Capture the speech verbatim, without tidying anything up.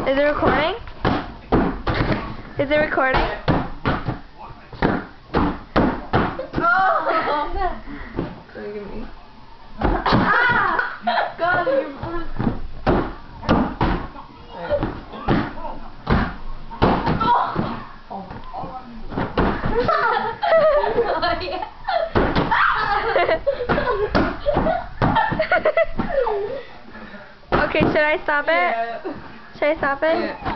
Is it recording? Is it recording? Oh! Look at me. Ah! God, your arm. Oh, yeah. Okay, should I stop it? Yeah. Should I stop it? Yeah.